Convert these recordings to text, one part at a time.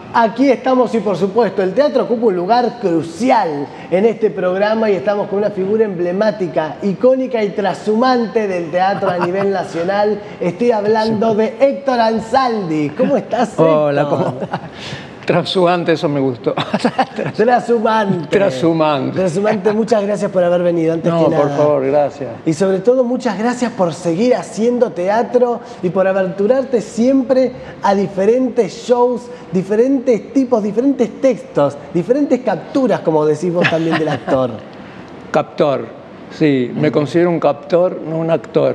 Aquí estamos y por supuesto el teatro ocupa un lugar crucial en este programa y estamos con una figura emblemática, icónica y trashumante del teatro a nivel nacional. Estoy hablando de Héctor Ansaldi. ¿Cómo estás, Héctor? Hola, ¿cómo? Trashumante, eso me gustó. Trashumante. Trashumante. Trashumante, muchas gracias por haber venido, antes que nada. No, por favor, gracias. Y sobre todo, muchas gracias por seguir haciendo teatro y por aventurarte siempre a diferentes shows, diferentes tipos, diferentes textos, diferentes capturas, como decimos también del actor. Captor, sí, me considero un captor, no un actor.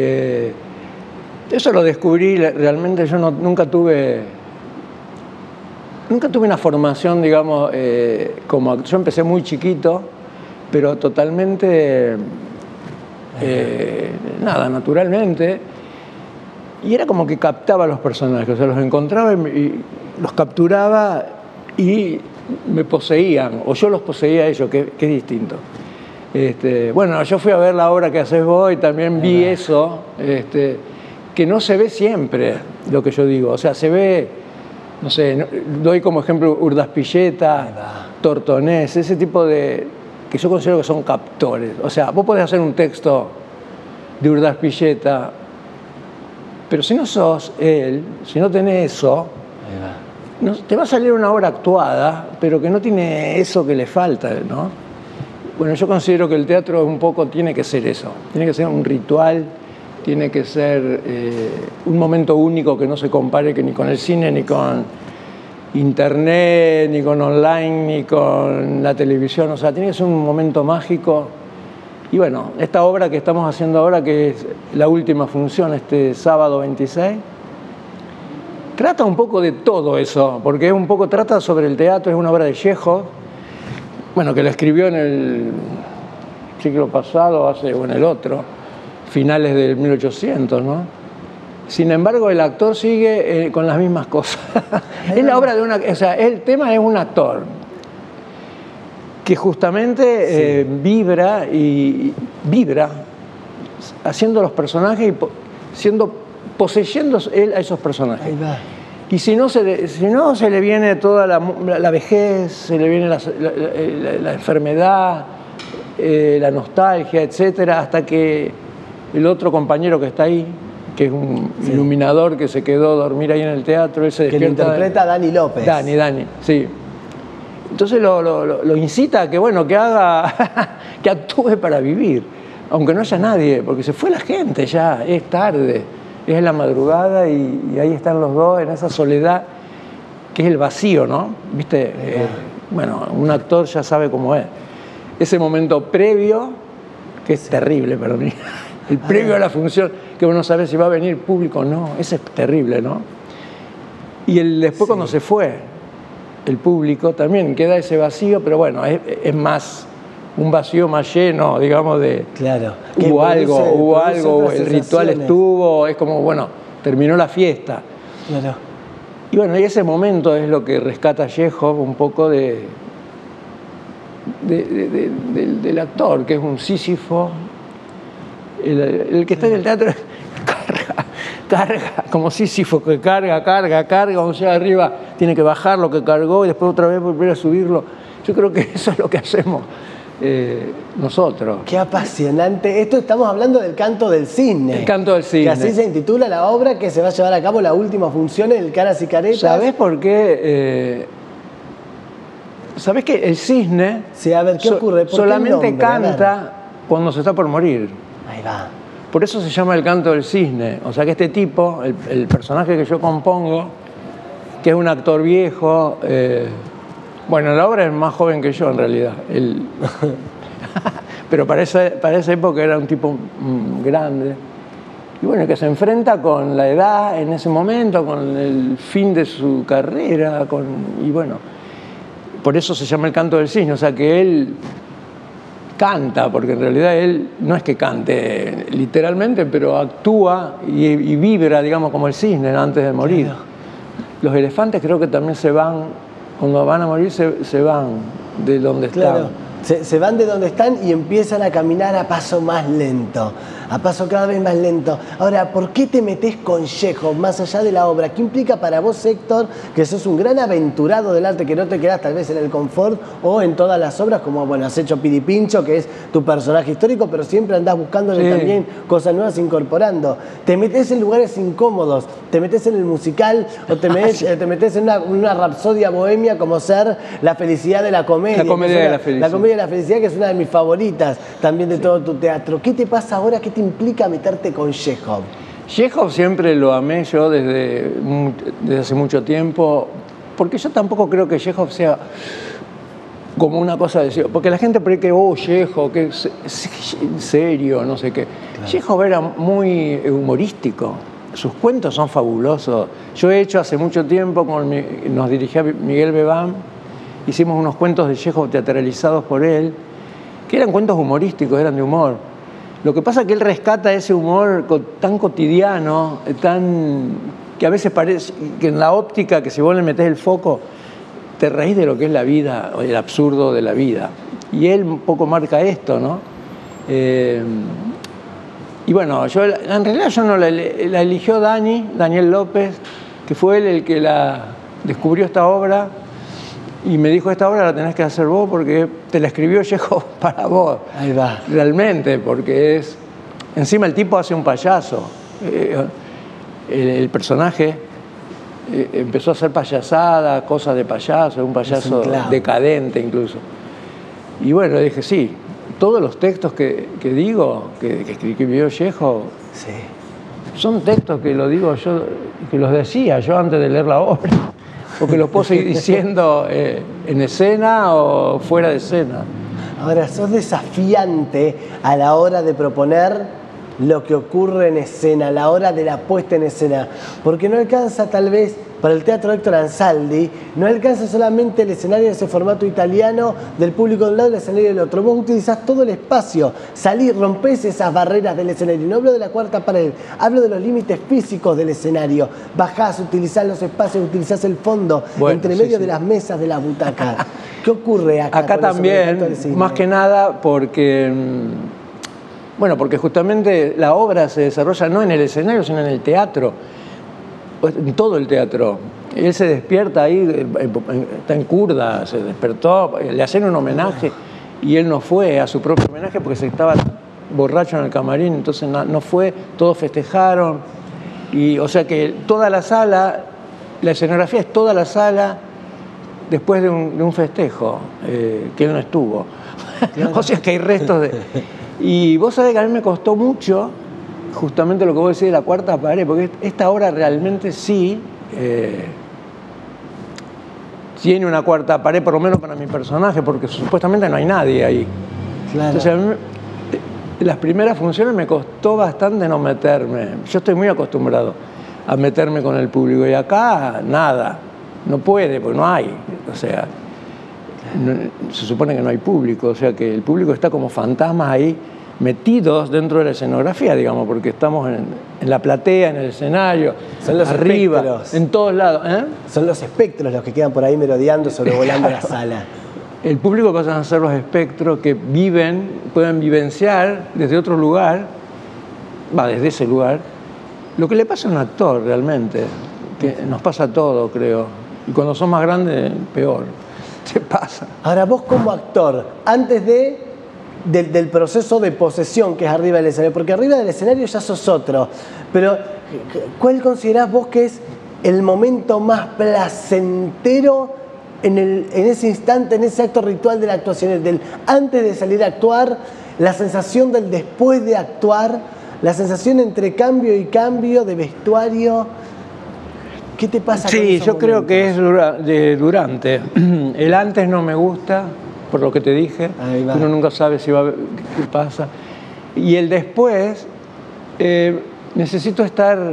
Eso lo descubrí, realmente yo nunca tuve una formación, digamos, como actor. Yo empecé muy chiquito, pero totalmente, nada, naturalmente. Y era como que captaba a los personajes, o sea, los encontraba y los capturaba y me poseían, o yo los poseía a ellos, que es distinto. Bueno, yo fui a ver la obra que haces vos y también vi eso, que no se ve siempre, lo que yo digo. O sea, se ve, no sé, doy como ejemplo Urdaspilleta, Tortonés, ese tipo de, que yo considero que son captores. O sea, vos podés hacer un texto de Urdaspilleta, pero si no sos él, si no tenés eso, no, te va a salir una obra actuada, pero que no tiene eso que le falta, ¿no? Bueno, yo considero que el teatro un poco tiene que ser eso, tiene que ser un ritual, tiene que ser un momento único que no se compare que ni con el cine, ni con internet, ni con online, ni con la televisión. O sea, tiene que ser un momento mágico. Y bueno, esta obra que estamos haciendo ahora, que es la última función, este sábado 26, trata un poco de todo eso, porque trata sobre el teatro, es una obra de Chekhov, bueno, que la escribió en el siglo pasado, o en el otro, finales del 1800, ¿no? Sin embargo, el actor sigue con las mismas cosas. Es la obra de o sea, el tema es un actor que justamente vibra haciendo los personajes y poseyendo él a esos personajes. Ahí va. Y si no se le viene toda la vejez, se le viene la enfermedad, la nostalgia, etcétera, hasta que el otro compañero que está ahí, que es un iluminador que se quedó a dormir ahí en el teatro, él se despierta. Que lo interpreta Dani López. Dani, sí. Entonces lo incita a que, bueno, que actúe para vivir, aunque no haya nadie, porque se fue la gente ya, es tarde, es la madrugada y ahí están los dos en esa soledad que es el vacío, ¿no? ¿Viste? Bueno, un actor ya sabe cómo es. Ese momento previo, que es terrible para mí. El previo a la función, que uno sabe si va a venir público o no, ese es terrible, ¿no? Y después cuando se fue el público, también queda ese vacío, pero bueno, es más un vacío más lleno, digamos, de... Claro. Hubo algo, el ritual estuvo, es como, bueno, terminó la fiesta. Claro. Y bueno, y ese momento es lo que rescata Chekhov un poco del actor, que es un Sísifo. El que está en el teatro carga, como Sísifo, que carga, cuando llega arriba tiene que bajar lo que cargó y después otra vez volver a subirlo. Yo creo que eso es lo que hacemos nosotros. Qué apasionante. Esto estamos hablando del Canto del Cisne. El Canto del Cisne. Que así se intitula la obra que se va a llevar a cabo la última función en el Caras y Caretas. ¿Sabés por qué? ¿Sabés que el cisne sí, a ver, ¿qué ocurre? solamente canta cuando se está por morir? Ahí va. Por eso se llama el Canto del Cisne. O sea que este tipo, el personaje que yo compongo, que es un actor viejo, bueno, la obra es más joven que yo en realidad. Pero para esa época era un tipo grande. Y bueno, que se enfrenta con la edad en ese momento, con el fin de su carrera, y bueno, por eso se llama el Canto del Cisne. O sea que él canta, porque en realidad él no es que cante literalmente, pero actúa y vibra, digamos, como el cisne antes de morir. Claro. Los elefantes creo que también se van, cuando van a morir se van de donde están. Se van de donde están y empiezan a caminar a paso más lento. a paso cada vez más lento. Ahora, ¿por qué te metés con Chekhov más allá de la obra? ¿Qué implica para vos, Héctor, que sos un gran aventurado del arte, que no te quedás tal vez en el confort o en todas las obras, como bueno, has hecho Piripincho, que es tu personaje histórico, pero siempre andás buscándole también cosas nuevas incorporando? Te metés en lugares incómodos, te metés en el musical o te metés en una rapsodia bohemia como ser La felicidad de la comedia. La comedia de la felicidad. La comedia de la felicidad, que es una de mis favoritas también de todo tu teatro. ¿Qué te pasa ahora? ¿Qué te implica meterte con Chekhov? Chekhov siempre lo amé yo desde hace mucho tiempo, porque yo tampoco creo que Chekhov sea como una cosa de... Porque la gente cree que, Chekhov, que es serio, no sé qué. Claro. Chekhov era muy humorístico. Sus cuentos son fabulosos. Yo he hecho hace mucho tiempo, nos dirigía Miguel Bebán, hicimos unos cuentos de Chekhov teatralizados por él, que eran cuentos humorísticos, eran de humor. Lo que pasa es que él rescata ese humor tan cotidiano, que a veces parece que en la óptica, que si vos le metés el foco, te reís de lo que es la vida, o el absurdo de la vida. Y él un poco marca esto, ¿no? Y bueno, en realidad yo no la eligió Daniel López, que fue él el que descubrió esta obra, y me dijo, esta obra la tenés que hacer vos porque te la escribió Chekhov para vos. Ahí va. Realmente, porque encima el tipo hace un payaso. El personaje empezó a hacer payasada, cosas de payaso, un payaso decadente incluso. Y bueno, dije, sí, todos los textos que digo, que escribió Chekhov, son textos que lo digo yo, que los decía yo antes de leer la obra. Porque los puedo seguir diciendo en escena o fuera de escena. Ahora, sos desafiante a la hora de proponer lo que ocurre en escena, a la hora de la puesta en escena, porque no alcanza tal vez, para el Teatro Héctor Ansaldi, no alcanza solamente el escenario de ese formato italiano del público de un lado y el escenario del otro. Vos utilizás todo el espacio, rompés esas barreras del escenario. No hablo de la cuarta pared, hablo de los límites físicos del escenario. Bajás, utilizás los espacios, utilizás el fondo, entre medio de las mesas, de las butacas. ¿Qué ocurre acá? Acá también, más que nada porque... Bueno, porque justamente la obra se desarrolla no en el escenario, sino en el teatro, en todo el teatro. Él se despierta ahí, está en Curda, se despertó, le hacen un homenaje y él no fue a su propio homenaje porque se estaba borracho en el camarín, entonces no fue, todos festejaron. Y, o sea que toda la sala, la escenografía es toda la sala después de un festejo, que él no estuvo. Claro. O sea que hay restos de... Y vos sabés que a mí me costó mucho justamente lo que vos decís de la cuarta pared, porque esta obra realmente sí tiene una cuarta pared, por lo menos para mi personaje, porque supuestamente no hay nadie ahí. Claro. Entonces a mí, las primeras funciones me costó bastante no meterme. Yo estoy muy acostumbrado a meterme con el público y acá nada, no puede, porque no hay. O sea, se supone que no hay público, o sea que el público está como fantasmas ahí metidos dentro de la escenografía, digamos, porque estamos en la platea, en el escenario, son los arriba, espectros. En todos lados. Son los espectros los que quedan por ahí merodeando, sobrevolando la sala. El público pasan a ser los espectros que pueden vivenciar desde otro lugar, desde ese lugar, lo que le pasa a un actor realmente, que nos pasa todo, creo, y cuando son más grandes, peor. ¿Qué pasa? Ahora, vos como actor, antes del proceso de posesión que es arriba del escenario, porque arriba del escenario ya sos otro, pero ¿cuál considerás vos que es el momento más placentero en ese instante, en ese acto ritual de la actuación, del antes de salir a actuar, la sensación del después de actuar, la sensación entre cambio y cambio de vestuario? ¿Qué te pasa con Sí, esos yo creo momentos? que es durante. El antes no me gusta, por lo que te dije. Uno nunca sabe qué pasa. Y el después, necesito estar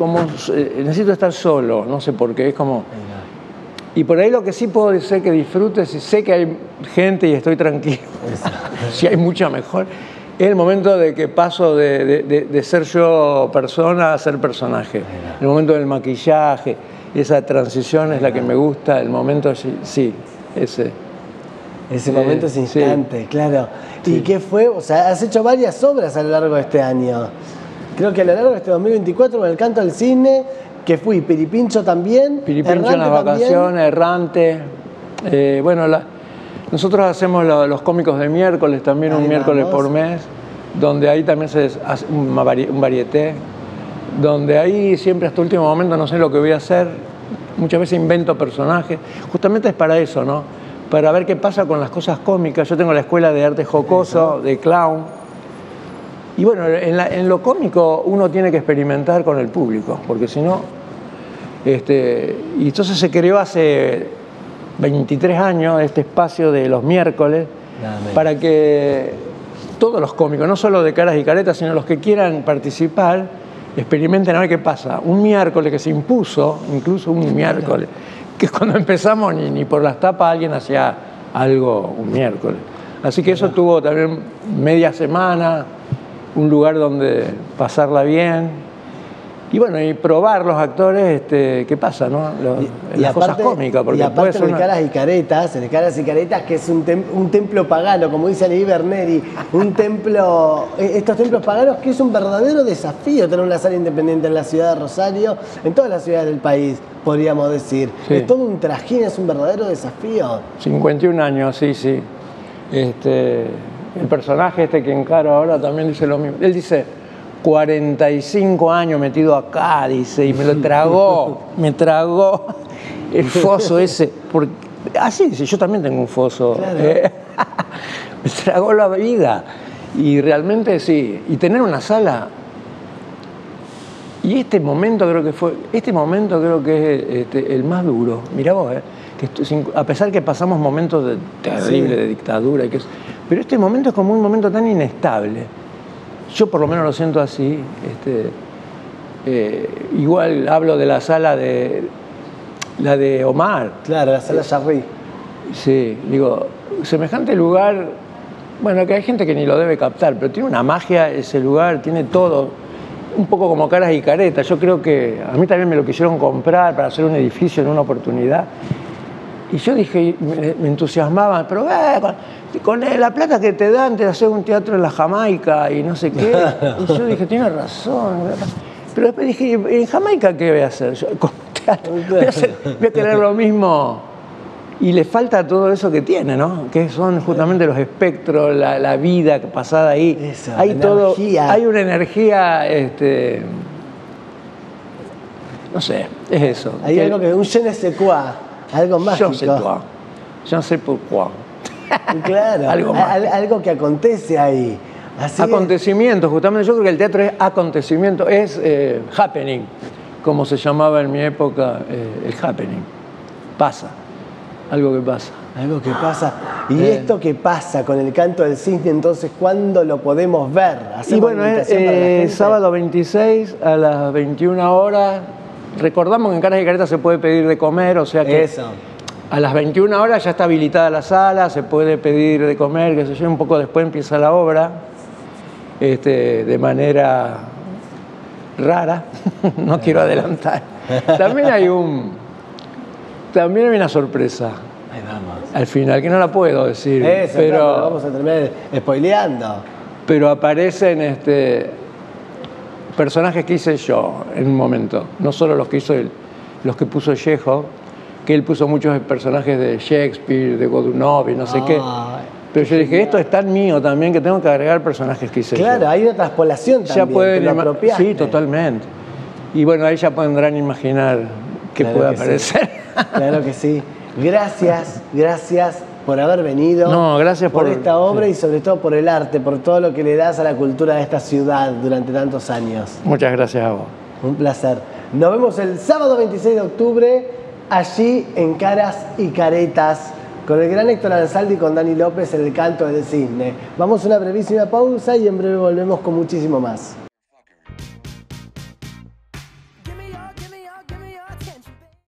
solo, no sé por qué, es como... Y por ahí lo que sí puedo decir que disfrute, si sé que hay gente y estoy tranquilo, si hay mucha mejor, es el momento de que paso de ser yo persona a ser personaje. El momento del maquillaje, esa transición es la que me gusta, el momento, sí, ese. Ese momento, ese Sí. instante, claro. Sí. ¿Y qué fue? O sea, has hecho varias obras a lo largo de este año. Creo que a lo largo de este 2024 con el Canto del Cisne, que fui Piripincho también, Piripincho en las Errante también. vacaciones, Errante. Bueno, nosotros hacemos los cómicos de miércoles, también Ahí un miércoles vamos. por mes, donde ahí también se hace un varieté, donde ahí siempre hasta último momento no sé lo que voy a hacer, muchas veces invento personajes, justamente es para eso, ¿no? Para ver qué pasa con las cosas cómicas. Yo tengo la escuela de arte jocoso, de clown, y bueno, en lo cómico uno tiene que experimentar con el público, porque si no... y entonces se creó hace 23 años este espacio de los miércoles para que todos los cómicos, no solo de Caras y Caretas, sino los que quieran participar, experimenten a ver qué pasa. Un miércoles que se impuso, incluso un miércoles, que cuando empezamos ni por las tapas alguien hacía algo un miércoles. Así que eso tuvo también media semana, un lugar donde pasarla bien. Y bueno, y probar los actores, qué pasa, ¿no? Las cosas cómicas. Porque y aparte de Caras y Caretas, el Caras y Caretas, que es un templo pagano, como dice Aníbal Berneri, un templo, estos templos paganos, que es un verdadero desafío tener una sala independiente en la ciudad de Rosario, en todas las ciudades del país, podríamos decir. Sí. Es todo un trajín, es un verdadero desafío. 51 años, sí, sí. El personaje que encaro ahora también dice lo mismo. Él dice, 45 años metido acá, dice, y me lo tragó, me tragó el foso ese. Porque, así dice, yo también tengo un foso. Claro. Me tragó la vida. Y realmente sí. Y tener una sala. Y este momento creo que es el más duro. Mirá vos, a pesar que pasamos momentos terribles de dictadura, pero este momento es como un momento tan inestable. Yo por lo menos lo siento así. Igual hablo de la sala la de Omar. Claro, la sala Jarry. Sí, digo, semejante lugar, bueno, que hay gente que ni lo debe captar, pero tiene una magia ese lugar, tiene todo, un poco como Caras y Caretas. Yo creo que a mí también me lo quisieron comprar para hacer un edificio en una oportunidad. Y yo dije, me entusiasmaba, pero con la plata que te dan, te haces un teatro en la Jamaica y no sé qué. Y yo dije, tienes razón. Pero después dije, ¿en Jamaica qué voy a hacer? Yo, con teatro, voy a querer lo mismo. Y le falta todo eso que tiene, ¿no? Que son justamente los espectros, la vida pasada ahí. Eso, hay todo, energía. hay una energía, no sé, es eso. Hay algo que un je ne sais quoi, algo mágico. Je ne sais pourquoi. Claro, algo que acontece ahí. Así acontecimientos, justamente. Yo creo que el teatro es acontecimiento, es happening, como se llamaba en mi época el happening. Pasa, algo que pasa. Algo que pasa. Y esto que pasa con el Canto del Cisne, entonces, ¿cuándo lo podemos ver? Y bueno, es sábado 26 a las 21 horas. Recordamos que en Caras y Caretas se puede pedir de comer, o sea que eso. A las 21 horas ya está habilitada la sala, se puede pedir de comer, qué sé yo, un poco después empieza la obra, de manera rara, no quiero adelantar. También hay una sorpresa. Ahí vamos. Al final, que no la puedo decir, Eso, pero claro, vamos a terminar spoileando. Pero aparecen personajes que hice yo en un momento, no solo los que puso Chekhov, que él puso muchos personajes de Shakespeare, de Godunov y no sé qué. Pero yo dije, esto es tan mío también que tengo que agregar personajes que hice yo. Claro, hay una traspolación también, Ya pueden te lo apropiaste. Sí, totalmente. Y bueno, ahí ya podrán imaginar qué Claro puede que aparecer. Sí. Claro que sí. Gracias por haber venido. No, gracias por esta obra sí. Y sobre todo por el arte, por todo lo que le das a la cultura de esta ciudad durante tantos años. Muchas gracias a vos. Un placer. Nos vemos el sábado 26 de octubre, allí en Caras y Caretas, con el gran Héctor Ansaldi y con Dani López en el Canto del Cisne. Vamos a una brevísima pausa y en breve volvemos con muchísimo más.